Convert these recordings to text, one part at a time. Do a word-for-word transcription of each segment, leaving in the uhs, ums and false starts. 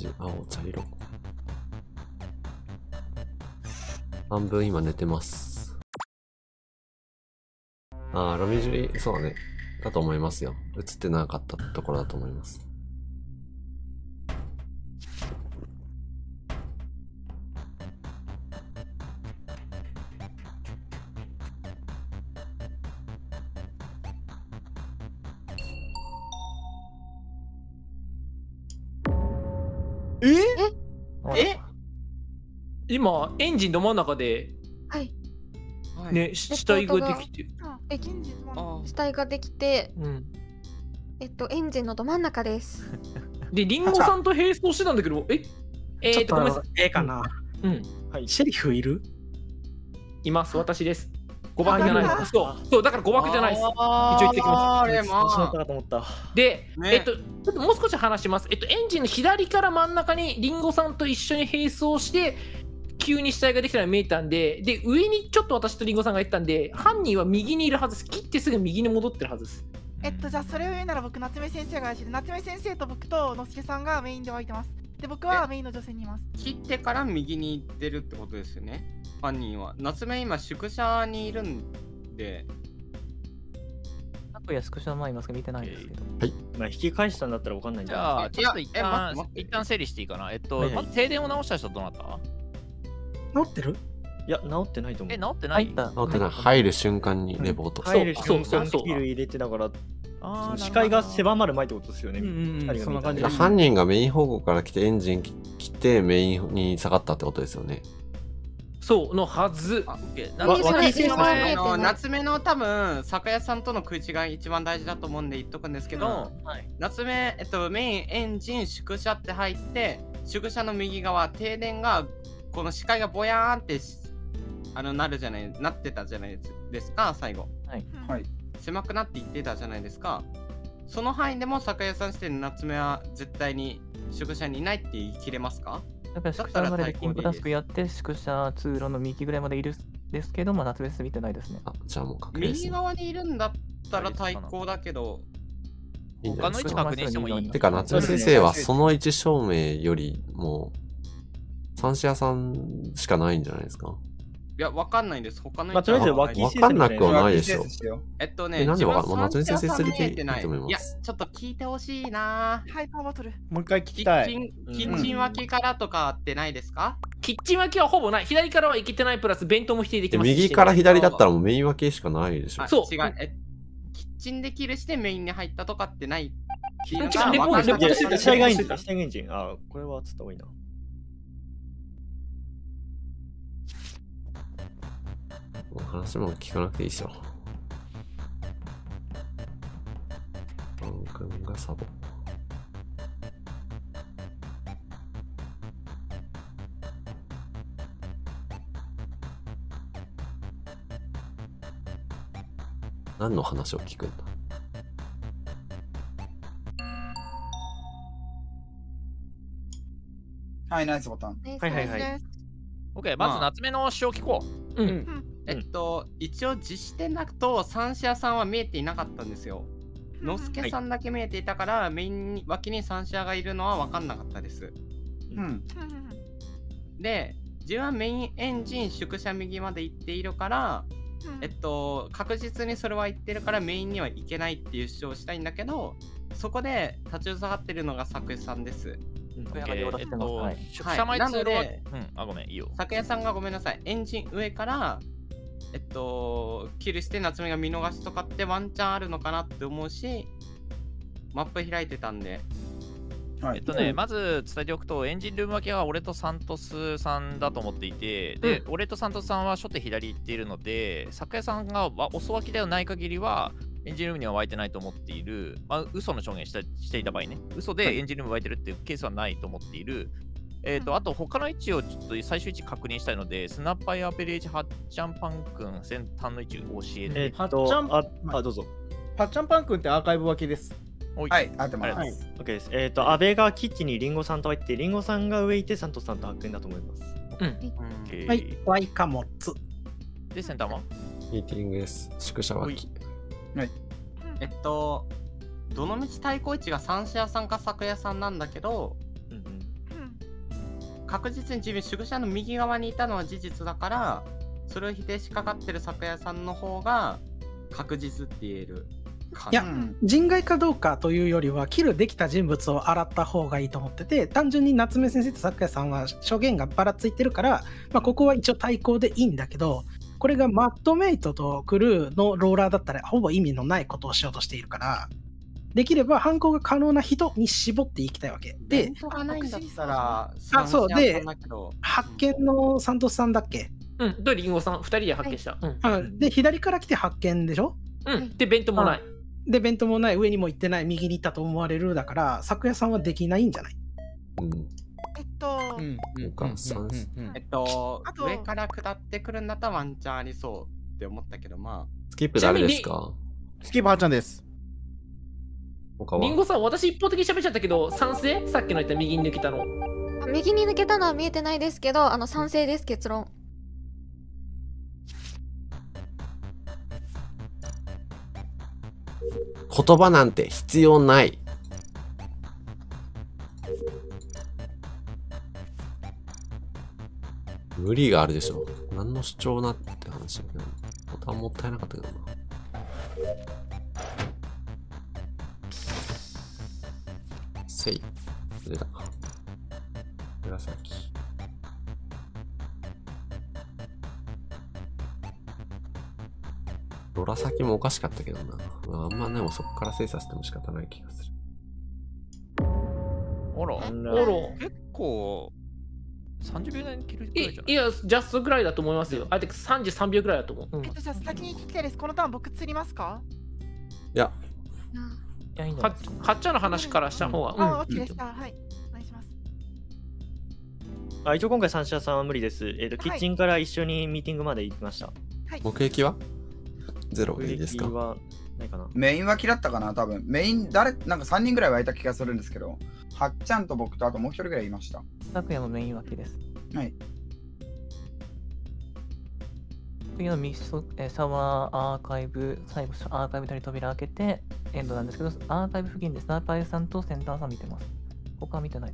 ジ、青、茶色。半分今寝てます。ああ、ロミジュリ、そうだね。だと思いますよ。映ってなかったところだと思います。 ええ今エンジンど真ん中ではいね死体ができて、 え、エンジンの死体ができて、 うん、 えっとエンジンのど真ん中です。 でリンゴさんと並走してたんだけど、ええー、っとごめんなさい。 ええかな。 うん。 はい。シェリフいる？ います。私です。誤爆じゃないです。そうそうだから誤爆じゃないです。一応言ってきます。 あれまあ。 で、ね、えっとちょっともう少し話します。えっとエンジンの左から真ん中にリンゴさんと一緒に並走して急に死体ができたのが見えたんで、で上にちょっと私とリンゴさんが言ったんで、犯人は右にいるはずです。切ってすぐ右に戻ってるはずです。 えっとじゃあそれを言うなら僕夏目先生が怪しい。夏目先生と僕とのすけさんがメインで湧いてます。で僕はメインの女性にいます。 切ってから右に行ってるってことですよね。犯人は夏目今宿舎にいるんで。 いや、宿舎の前いますけど見てないですけど。 はい。 まあ引き返したんだったらわかんないんじゃあ、ちょっと一旦一旦整理していいかな。えっと、まず停電を直した人どうなった？ 治ってる？いや、治ってないと思う。 え、治ってない？ 治ってない。入る瞬間にレポート。 入る瞬間にキル入れてだから、視界が狭まる前ってことですよね。そんな感じ。 犯人がメイン方向から来てエンジン来てメインに下がったってことですよね。 そうのはず。 夏目の多分酒屋さんとの食い違いが一番大事だと思うんで言っとくんですけど、うんはい、夏目、えっと、メインエンジン宿舎って入って宿舎の右側停電がこの視界がぼやーんってあのなるじゃないなってたじゃないですか最後、はいはい、狭くなっていってたじゃないですか。その範囲でも酒屋さんして夏目は絶対に宿舎にいないって言い切れますか？ だから宿舎までキンプタスクやって宿舎通路の右ぐらいまでいるですけど、まあ夏目見てないですね。 あ、じゃあもう確認。右側にいるんだったら対抗だけど、 他の位置確認してもいい？ てか夏目先生はその位置証明よりも三枝さんしかないんじゃないですか？ いや、わかんないんです。他の位置はわかんなくはないでしょ。 えっとね、 なんでわかんない？夏目先生する気いいと思います。 いや、ちょっと聞いてほしいな。 ハイパーバトル。 もう一回聞きたい。 キッチン脇からとかってないですか？ キッチン脇はほぼない。左からはいけてないプラス弁当も否定できます。 右から左だったらもうメイン脇しかないでしょ。 そう。違う。え、キッチンでキルしてメインに入ったとかってない。 試合がいいんだ。試合がいいんじゃん。あ、これはつった方がいいな。 もう話も聞かなくていいでしょ。バン君がサボ。何の話を聞くんだ？ はい、ナイスボタン。 はいはいはい。 OK、まず夏目の主張聞こう。うん。 えっと、一応実視点だと三枝さんは見えていなかったんですよ。のすけさんだけ見えていたから、はい、メイン脇に三枝がいるのは分かんなかったです。うん。で、自分はメインエンジン宿舎右まで行っているから、えっと、確実にそれは言ってるからメインには行けないっていう主張をしたいんだけど、そこで立ち塞がってるのが作屋さんです。 えっと、宿舎前通路は、うん、あ、ごめん、いいよ。 作屋さんがごめんなさい、エンジン上から、えっと、キルして夏目が見逃しとかってワンチャンあるのかなって思うし、マップ開いてたんで。 はい、えっとね、まず伝えておくと、エンジンルーム分けは俺とサントスさんだと思っていて、で、うん、俺とサントスさんは初手左行っているので、作屋さんが遅脇ではない限りは、エンジンルームには湧いてないと思っている、まあ、嘘の証言 し, していた場合ね、嘘でエンジンルーム湧いてるっていうケースはないと思っている。えっと、あと、他の位置をちょっと最終位置確認したいので、スナッパーアペレージ、ハッチャンパン君、先端の位置を教えて。 えー、っと、あ、あ、どうぞ。 ハッチャンパン君ってアーカイブ分けです。 はい、あってます。 はい、OK です。えっと、安倍がキッチンにリンゴさんと入って、リンゴさんが上いて、サントさんとハックンだと思います。 うん。 はい、ワイカモツ。 で、センターはミーティングです。宿舎脇。 はい。 えっと、どのみち対抗位置が三枝さんか作屋さんなんだけど、 確実に自分宿舎の右側にいたのは事実だから、それを否定しかかってる酒屋さんの方が確実って言えるかな。 いや、人外かどうかというよりはキルできた人物を洗った方がいいと思ってて、単純に夏目先生と咲夜さんは証言がばらついてるから、まあ、ここは一応対抗でいいんだけど、これがマッドメイトとクルーのローラーだったらほぼ意味のないことをしようとしているから、できれば犯行が可能な人に絞っていきたいわけで、 弁当がないんだったら、 あ、そうでだけど発見のサントスさんだっけ？ うん、とリンゴさんふたりで発見した、 はい、うん、で左から来て発見でしょ。 うんで弁当もない、 で弁当もない、上にも行ってない、右に行ったと思われるだから、咲夜さんはできないんじゃない？ うん。 えっと、 うんうんえっと上から下ってくるんだったらワンチャンありそうって思ったけど、まあスキップ誰ですか？ スキップはーちゃんです。 リンゴさん、私一方的に喋っちゃったけど、賛成？さっきの言った右に抜けたの。 右に抜けたのは見えてないですけど、あの賛成です、結論。 言葉なんて必要ない。無理があるでしょ。何の主張なって話だけど、ボタンもったいなかったけどな。せい。出た。紫。ロラ先もおかしかったけどな。まあ、あんまね、もうそこから精査しても仕方ない気がする。 あら、あら、結構さんじゅうびょう以内に切るぐらいじゃない？ いや、ジャストぐらいだと思いますよ。あれさんじゅうさんびょうぐらいだと思う。うん、 えっと、じゃあ先に聞きたいです。このターン僕釣りますか？ いや。 いや、いいんじゃないですか。はっちゃんの話からした方が。うん、 あ、オッケーでした。はい。お願いします。 あ、一応今回三者さんは無理です。えっと、キッチンから一緒にミーティングまで行きました。 はい。 目撃はゼロいいですか？ 目撃はないかな。 メインは嫌ったかな、多分。メイン、誰、なんかさんにんぐらいはいた気がするんですけど、はっちゃんと僕とあともう一人ぐらいいました。 昨夜もメイン脇です。 はい。 次のミスト、えー、シャワーアーカイブ、最後アーカイブで扉開けてエンドなんですけど、アーカイブ付近でスナーパーさんとセンターさん見てます。他は見てないです。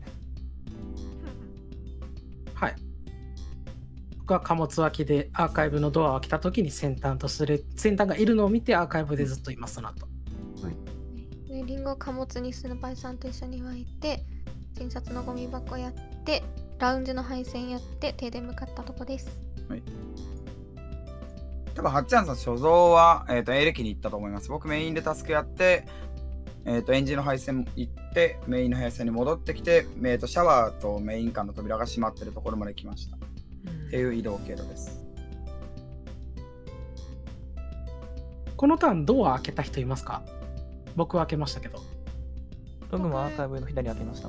はい。僕は貨物脇でアーカイブのドアを開けた時に先端とする先端がいるのを見てアーカイブでずっといます、その後。 はい。で、リンゴ貨物にスナパイさんと一緒に入って、診察のゴミ箱やって、ラウンジの配線やって、停電向かったとこです。 はい。多分はっちゃんさん所蔵は、えー、と A 歴に行ったと思います。僕メインでタスクやって、えー、とエンジンの配線行ってメインの配線に戻ってきて、えー、とシャワーとメイン間の扉が閉まってるところまで来ました、うん、っていう移動経路です。 このターンドア開けた人いますか？僕は開けましたけど。 僕もアーカイブの左開けました。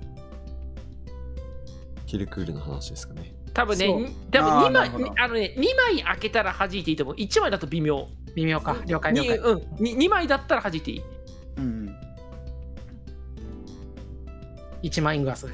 キルクールの話ですかね。 多分ね、多分にまい、あのね、にまい開けたら弾いていいと思う。いちまいだと微妙。 微妙か。了解了解。 うん、に, にまいだったら弾いていい。 うん、うん。 いちまいイングアスです。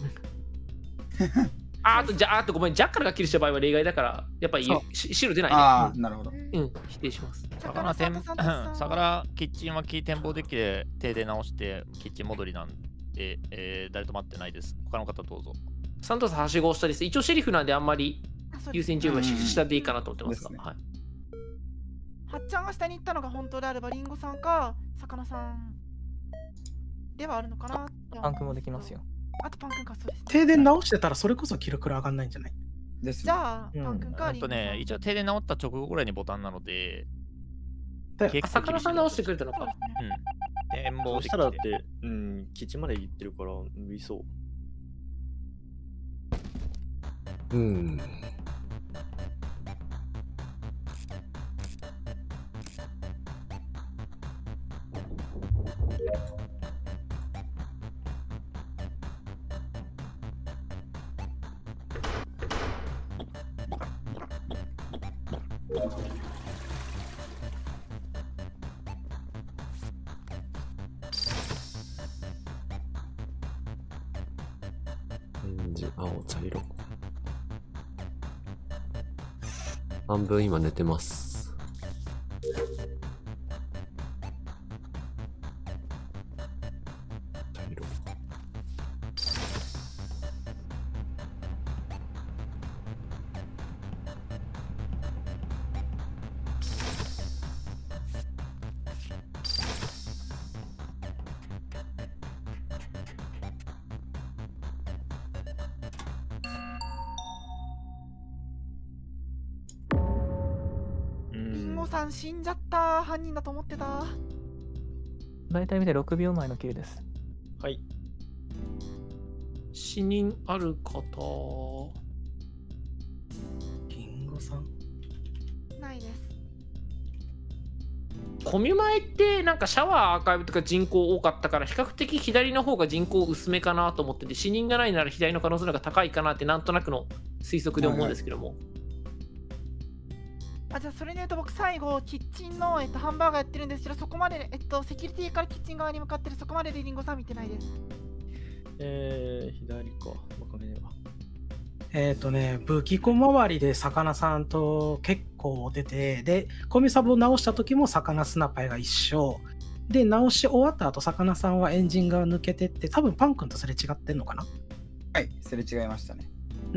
あ, あと、じゃあ、あとごめん、ジャッカルがキルした場合は例外だから、やっぱり白出ないね。 ああ、なるほど。 うん、否定します。 魚店、魚キッチン脇展望デッキで停電直してキッチン戻りなんで、えー、誰と待ってないです。他の方どうぞ。 サントスはしご下です。一応シェリフなんであんまり優先順位は下でいいかなと思ってますが。ね、はい。 はっちゃんが下に行ったのが本当であれば、リンゴさんか魚さんではあるのかな。 パンクもできますよ。 あとパン君か、そうです、ね。 停電直してたらそれこそ記録上がんないんじゃないです、ね。 じゃあ、パン君かリンゴさん。とね、一応停電直った直後ぐらいにボタンなので、 あ、魚さん直してくれたのか。うん。 展望したらって、うん、基地まで行ってるから無理そう。 うん。オレンジ、青、茶色。半分今寝てます。茶色。 モさん死んじゃった。犯人だと思ってた。 大体見てろくびょうまえのキルです。 はい。 死人ある方。 リンゴさんないです。 コミュ前ってなんかシャワーアーカイブとか人口多かったから比較的左の方が人口薄めかなと思ってて、死人がないなら左の可能性の方が高いかなってなんとなくの推測で思うんですけども。 あ、じゃあそれで言うと僕最後キッチンの、えっと、ハンバーガーやってるんですけど、そこまで、えっと、セキュリティからキッチン側に向かってるそこまででリンゴさん見てないです。 えー、左か。わかんねえわ。 えっ、ー、とね、武器庫周りで魚さんと結構出て、で、コミサボを直した時も魚スナパイが一緒。で、直し終わった後、魚さんはエンジン側抜けてって、多分パン君とすれ違ってんのかな？ はい、すれ違いましたね。 うん。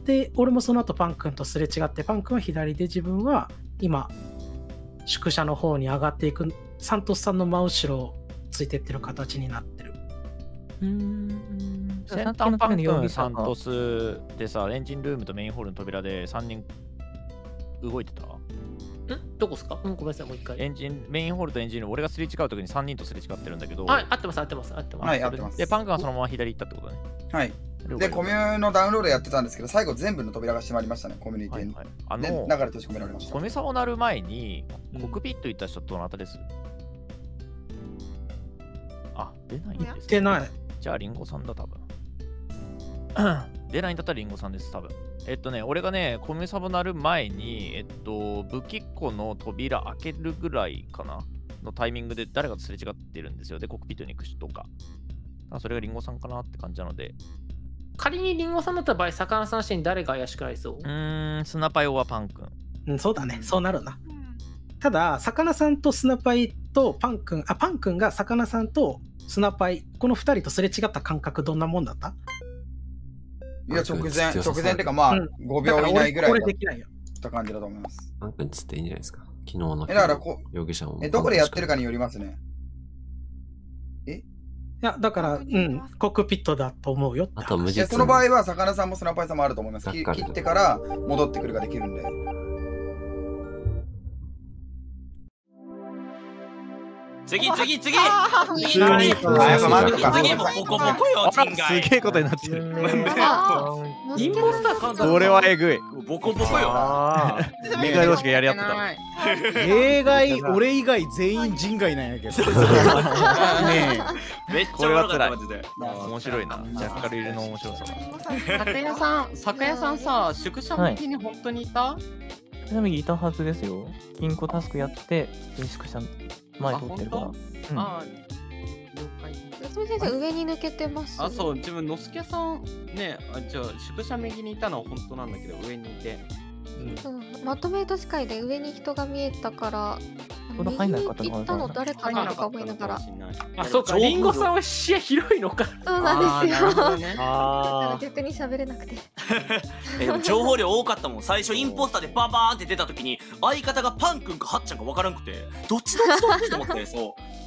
で、俺もその後パン君とすれ違って、パン君は左で自分は今、宿舎の方に上がっていく、サントスさんの真後ろをついてってる形になってる。 うーん。 センターパン君、サントスでさ、エンジンルームとメインホールの扉でさんにん動いてた？ んどこっすか？うん、ごめんなさい、もう一回。 エンジン、メインホールとエンジンルーム、俺がすれ違うときにさんにんとすれ違ってるんだけど。 はい、合ってます、合ってます、合ってます。 はい、合ってます。 で、パン君はそのまま左行ったってことね。 はい。で、コミュのダウンロードやってたんですけど、最後全部の扉が閉まりましたね、コミュニティに。はいはい、あので、流れ閉じ込められました。 コミサを鳴る前に、コックピット行った人どなたです？あ、出ないんです。 出ない。 じゃあ、リンゴさんだ、多分。出ないんだったらリンゴさんです、多分。えっとね、俺がね、コミサボ鳴る前に、えっと、武器庫の扉開けるぐらいかなのタイミングで誰かとすれ違ってるんですよ。で、コックピットに行く人か。それがリンゴさんかなって感じなので。 仮にリンゴさんだった場合、魚さん視点誰が怪しくなりそう？ うーん、スナパイオはパン君。 うん、そうだね、そうなるな。ただ、魚さんとスナパイとパン君、あ、パン君が魚さんとスナパイ、このふたりとすれ違った感覚どんなもんだった？ いや、直前、直前っていうか、まあ、うん、ごびょう以内ぐらいだった感じだと思います。 パン君つっていいんじゃないですか。昨日のえ、だからこ容疑者も。 え、どこでやってるかによりますね。えいや、だから、うん、コックピットだと思うよ。 あと無実。その場合は、魚さんもスナパイさんもあると思います。切ってから戻ってくるができるんで。 次次次次次もボコボコよ人外。 すげえことになってる。 インポスター簡単。 これはえぐい。 ボコボコよ。 例外同士がやり合ってた。 例外、俺以外全員人外なんやけど。ねえ。めっちゃこれは辛い。面白いな。ジャッカル入れの面白さだ。 酒屋さん、酒屋さんさ、宿舎向きに本当にいた？ ちなみにいたはずですよ。金庫タスクやって、宿舎前通ってるから。 ああ、了解。 夏目先生、上に抜けてます。 あ、そう、自分、のすけさん、ね、あ、じゃあ、宿舎右にいたのは本当なんだけど、上にいて。 うん、まとめと視界で上に人が見えたから、 これ入んない方行ったの誰かなとか思いながら。 あ、そうか、リンゴさんは視野広いのか。 そうなんですよ。 あ逆に喋れなくて。 え、でも情報量多かったもん。最初インポスターでババーンって出た時に相方がパン君かハッちゃんか分からんくて、どっちどっちどっちと思って、そう。